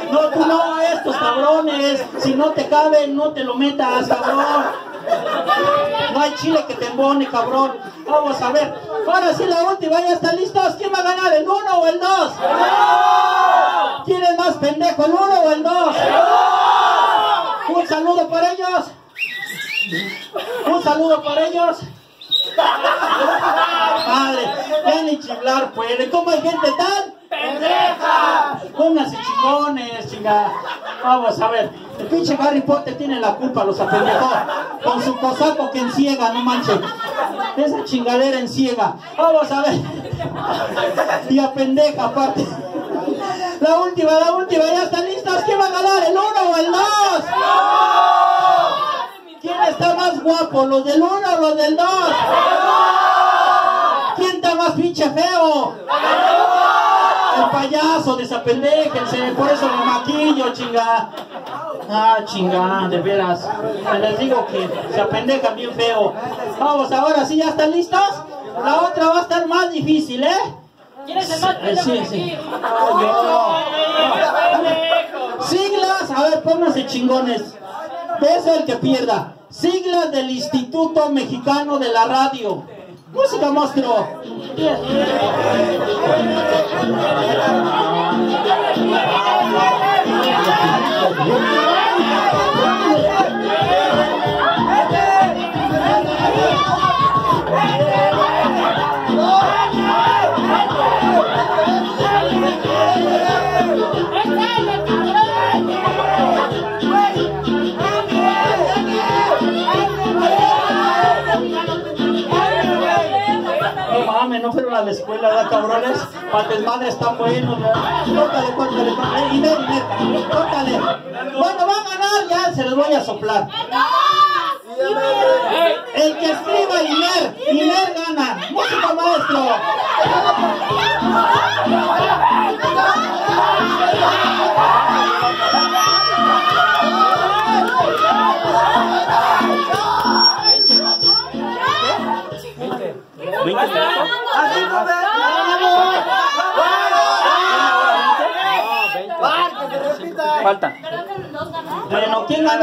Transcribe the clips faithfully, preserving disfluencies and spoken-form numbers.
No, tú no, estos cabrones. Si no te caben, no te lo metas, cabrón. No hay chile que te embone, cabrón. Vamos a ver. Ahora sí, la última, ¿ya están listos? ¿Quién va a ganar, el uno o el dos? ¿Quién es más pendejo, el uno o el dos? Un saludo para ellos. Un saludo para ellos. Madre, ya ni chiflar puede. ¿Cómo hay gente tan pendeja? Pónganse chingones, chinga. Vamos a ver. El pinche Harry Potter tiene la culpa, los apendejó. Con su cosaco que enciega, no manches. Esa chingadera enciega. Vamos a ver. Y apendeja aparte. La última, la última, ¿ya están listos? ¿Quién va a ganar, el uno o el dos? ¿Quién está más guapo, los del uno o los del dos? ¿Quién está más pinche feo? El payaso, desapendéjense, por eso me maquillo, chinga. Ah, chinga, de veras. Les digo que se apendejan bien feo. Vamos, ahora sí, ¿ya están listos? La otra va a estar más difícil, ¿eh? ¿Quién es el más pendejo Sí, de sí. aquí? Oh, yo. Siglas, a ver, pónganse chingones. Beso el que pierda. Siglas del Instituto Mexicano de la Radio. Música, monstruo. No fueron a la escuela, ¿verdad, cabrones? Para el desmadre están buenos, ¿verdad? Córtale, córtale, córtale. Eh, Iner, Iner, córtale. Bueno, va a ganar, ya se los voy a soplar. El que escriba Iner, Iner gana. Música, maestro. Falta. Bueno, ¿quién ganó?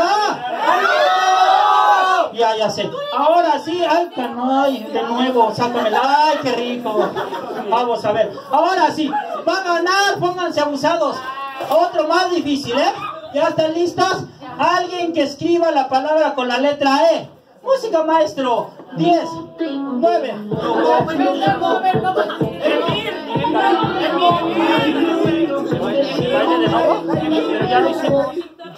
Ya, ya sé. Ahora sí, ay, canay, de nuevo, sácamela. Ay, qué rico. Vamos a ver. Ahora sí, va a ganar, pónganse abusados. Otro más difícil, ¿eh? ¿Ya están listos? Alguien que escriba la palabra con la letra E. Música, maestro. diez, nueve. Ya lo hicimos.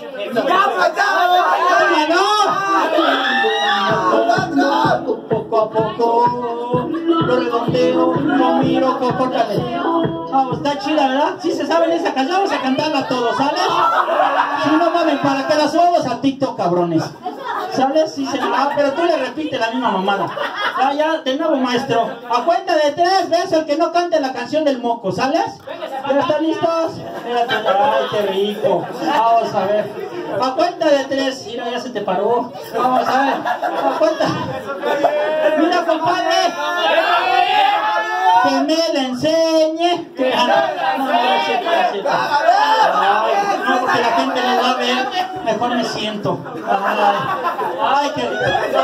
Poco a poco lo redondeo, lo miro, córtale. Vamos, está chida, ¿verdad? Si se saben esa canción, vamos a cantarla todos, ¿sales? Si no mames, para que la subamos a TikTok, cabrones. ¿Sabes? Sí, se... Ah, pero tú le repites la misma mamada. Ah, ya, de nuevo, maestro. A cuenta de tres, ves el que no cante la canción del moco, ¿sales? ¿Ya están listos? Espérate. Ay, qué rico. Vamos a ver. A cuenta de tres. Mira, ya se te paró. Vamos a ver. A cuenta. Mira, compadre. Que me la enseñe. Que... Ah, no, no, gracias, gracias. Ay, no, porque la gente me va a ver. Mejor me siento. Ay, ay, qué rico.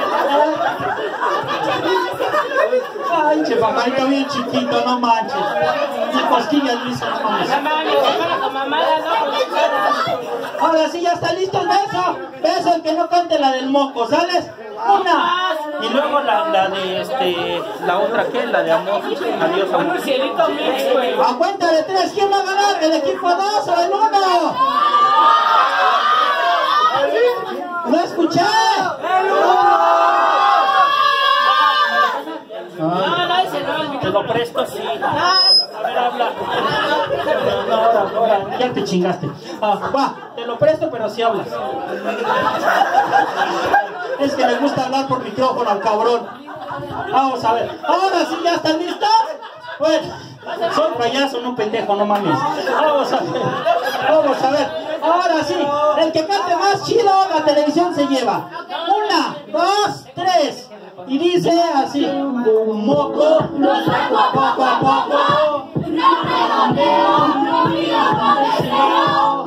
Ay, che, pajarito bien chiquito, no manches. Ni cosquillas, Luis, no mames. Ahora sí, ya está listo el beso. Beso el que no cante la del moco, ¿sales? Una. Y luego la, la de este, la otra que la de amor. Adiós, amor. A cuenta de tres, ¿quién va a ganar? ¿El equipo dos o el uno? ¿No escuché? ¡El uno! Te lo presto, sí. A ver, habla. No, ahora, ahora, ya te chingaste. Ah, va, te lo presto, pero sí hablas. Es que le gusta hablar por micrófono al cabrón. Vamos a ver. Ahora sí, ¿ya están listos? Bueno, soy payaso, no pendejo, no mames. Vamos a ver. Vamos a ver. Ahora sí, el que cante más chido, la televisión se lleva. Una, dos, tres. Y dice así: moco, poco a poco, no redondeo, no miro por deseo.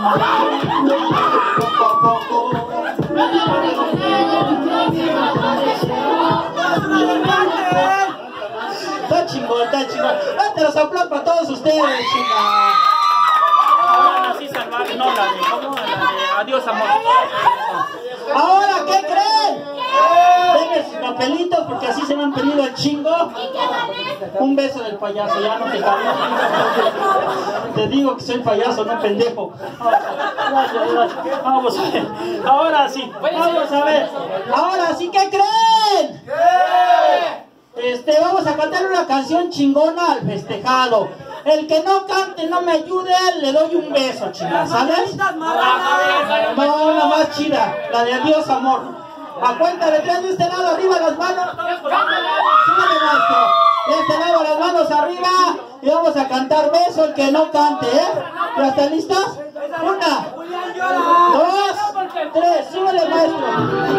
Poco a poco. Está chingón, está chingón. Date los aplausos para todos ustedes, chinga. Ahora sí salvar, no la de, ¿cómo? La de adiós amor. Ahora, ¿qué creen? Denme sus papelitos porque así se me han pedido el chingo. Un beso del payaso, ya no te cambies. Te digo que soy payaso, no pendejo. Gracias, gracias. Vamos a ver. Ahora sí, vamos a ver. Ahora sí, ¿qué creen? Este, vamos a cantar una canción chingona al festejado. El que no cante, no me ayude, le doy un beso, chingada, ¿sabes? No, una más chida, la de adiós, amor. A cuenta de tres de este lado, arriba las manos. Súbele, maestro. De este lado las manos arriba. Y vamos a cantar beso el que no cante, ¿eh? ¿Ya están listos? Una, dos, tres, súbele, maestro.